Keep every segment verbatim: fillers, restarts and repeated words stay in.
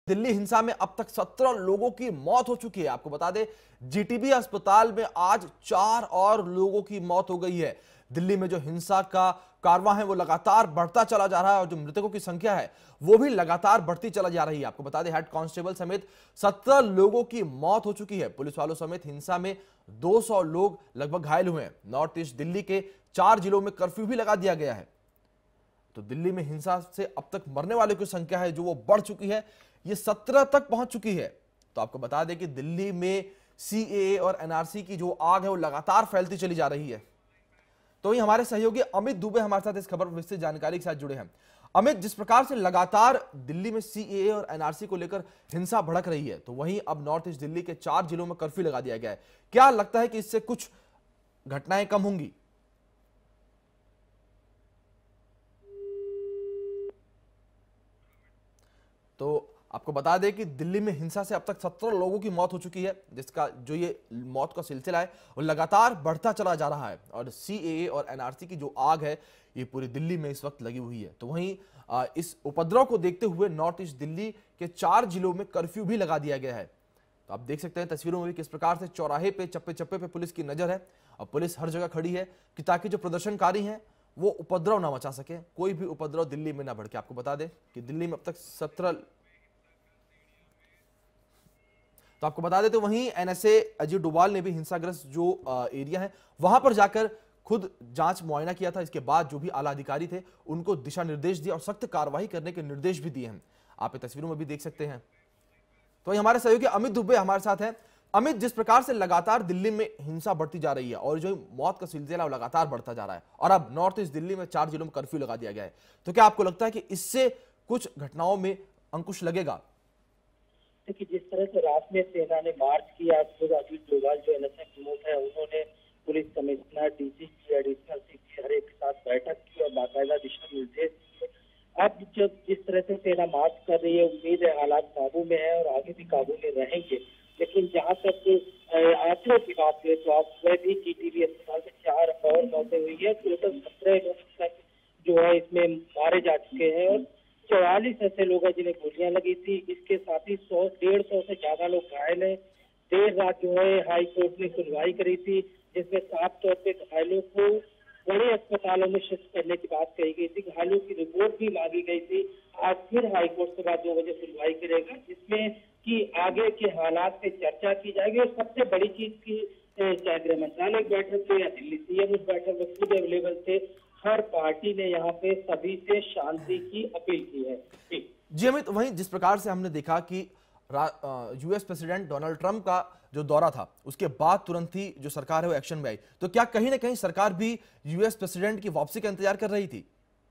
दिल्ली हिंसा में अब तक सत्रह लोगों की मौत हो चुकी है। आपको बता दें, जीटीबी अस्पताल में आज चार और लोगों की मौत हो गई है। दिल्ली में जो हिंसा का कारवां है वो लगातार बढ़ता चला जा रहा है और जो मृतकों की संख्या है वो भी लगातार बढ़ती चला जा रही है। आपको बता दें, हेड कांस्टेबल समेत सत्रह लोगों की मौत हो चुकी है। पुलिस वालों समेत हिंसा में दो सौ लोग लगभग घायल हुए हैं। नॉर्थ ईस्ट दिल्ली के चार जिलों में कर्फ्यू भी लगा दिया गया है। तो दिल्ली में हिंसा से अब तक मरने वालों की संख्या है जो वो बढ़ चुकी है, ये सत्रह तक पहुंच चुकी है। तो आपको बता दें कि दिल्ली में सीएए और एनआरसी की जो आग है वो लगातार फैलती चली जा रही है। तो वही हमारे सहयोगी अमित दुबे हमारे साथ इस खबर पर विस्तृत जानकारी के साथ जुड़े हैं। अमित, जिस प्रकार से लगातार दिल्ली में सीएए और एनआरसी को लेकर हिंसा भड़क रही है, तो वहीं अब नॉर्थ ईस्ट दिल्ली के चार जिलों में कर्फ्यू लगा दिया गया है। क्या लगता है कि इससे कुछ घटनाएं कम होंगी? तो आपको बता दें कि दिल्ली में हिंसा से अब तक सत्रह लोगों की मौत हो चुकी है, जिसका जो ये मौत का सिलसिला है वो लगातार बढ़ता चला जा रहा है। और सीएए और एनआरसी की जो आग है ये पूरी दिल्ली में इस वक्त लगी हुई है। तो वहीं इस उपद्रव को देखते हुए नॉर्थ ईस्ट दिल्ली के चार जिलों में कर्फ्यू भी लगा दिया गया है। तो आप देख सकते हैं तस्वीरों में भी किस प्रकार से चौराहे पे चप्पे चप्पे पे पुलिस की नजर है और पुलिस हर जगह खड़ी है कि ताकि जो प्रदर्शनकारी हैं वो उपद्रव ना मचा सके, कोई भी उपद्रव दिल्ली में ना भड़के। आपको बता दें कि दिल्ली में अब तक सत्रह तो आपको बता दें तो वहीं एनएसए अजय डोभाल ने भी हिंसाग्रस्त जो एरिया है वहां पर जाकर खुद जांच मुआयना किया था। इसके बाद जो भी आला अधिकारी थे उनको दिशा निर्देश दिए और सख्त कार्रवाई करने के निर्देश भी दिए हैं। आप ये तस्वीरों में भी देख सकते हैं। तो हमारे सहयोगी अमित दुबे हमारे साथ हैं। अमित, जिस प्रकार से लगातार दिल्ली में हिंसा बढ़ती जा रही है और जो मौत का सिलसिला वो लगातार बढ़ता जा रहा है और अब नॉर्थ ईस्ट दिल्ली में चार जिलों में कर्फ्यू लगा दिया गया है, तो क्या आपको लगता है कि इससे कुछ घटनाओं में अंकुश लगेगा? कि जिस तरह से रात में सेना ने मार्च किया, खुद अजीत डोभाल जो एनएसए प्रमुख है उन्होंने police commissioner, DGP, additional CP हर एक के साथ बैठक की और बाकायदा दिशा निर्देश दिए। अब जब जिस तरह से सेना मार्च कर रही है, उम्मीद है हालात काबू में है और आगे भी काबू में रहेंगे। लेकिन जहाँ तक आंकड़ों की बात है तो आज सुबह भी जीटीबी अस्पताल में चार और मौतें हुई है। टोटल सत्रह लोग तक जो है इसमें मारे जा चुके हैं और चौवालीस ऐसे लोग हैं जिन्हें गोलियां लगी थी। इसके साथ ही सौ डेढ़ सौ से ज्यादा लोग घायल हैं। देर रात जो है हाई कोर्ट ने सुनवाई करी थी, जिसमें साफ तौर पे घायलों को बड़े अस्पतालों में शिफ्ट करने की बात कही गई थी। घायलों की रिपोर्ट भी मांगी गई थी। आज फिर हाई कोर्ट से बाद दो बजे सुनवाई करेगा, जिसमें कि आगे के हालात पे चर्चा की जाएगी। और सबसे बड़ी चीज की चाहे गृह मंत्रालय की बैठक हो या दिल्ली सीएम उस बैठक में खुद अवेलेबल थे, हर पार्टी ने यहाँ पे सभी से शांति की अपील की है। जी अमित, वहीं जिस प्रकार से हमने देखा कि यूएस प्रेसिडेंट डोनाल्ड ट्रंप का जो दौरा था उसके बाद तुरंत ही जो सरकार है वो एक्शन में आई, तो क्या कहीं ना कहीं सरकार भी यूएस प्रेसिडेंट की वापसी का इंतजार कर रही थी?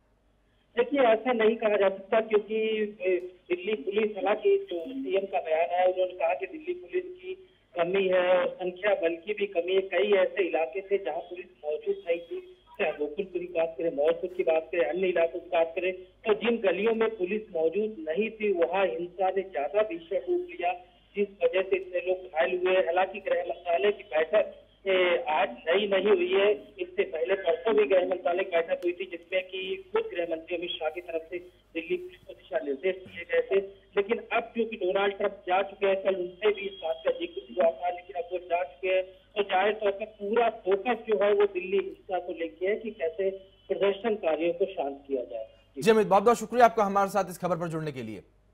देखिए, ऐसा नहीं कहा जा सकता क्योंकि दिल्ली पुलिस, हालांकि जो सीएम का बयान है उन्होंने कहा कि दिल्ली पुलिस की कमी है और संख्या बल की भी कमी है। कई ऐसे इलाके थे जहाँ पुलिस मौजूद नहीं थी, चाहे गोकुलपुर की बात करें, मौजपुर की बात करें, अन्य इलाकों की बात करें, तो जिन गलियों में पुलिस मौजूद नहीं थी वहां हिंसा ने ज्यादा भीषण रूप लिया, जिस वजह से इतने लोग घायल हुए। हालांकि गृह मंत्रालय की बैठक आज नई नहीं हुई है, इससे पहले परसों भी गृह मंत्रालय की बैठक हुई थी जिसमें कि खुद गृह मंत्री अमित शाह की तरफ से दिल्ली पुलिस को दिशा निर्देश दिए गए थे। लेकिन अब क्योंकि डोनाल्ड ट्रंप जा चुके हैं, कल उनसे भी इस बात का जिक्र हुआ था, लेकिन अब वो जा चुके हैं तो जाहिर तौर पर पूरा फोकस जो है वो दिल्ली हिंसा को लेके है कि कैसे प्रदर्शनकारियों को शांत किया जाए। जी अमित, बहुत बहुत शुक्रिया आपका हमारे साथ इस खबर पर जुड़ने के लिए।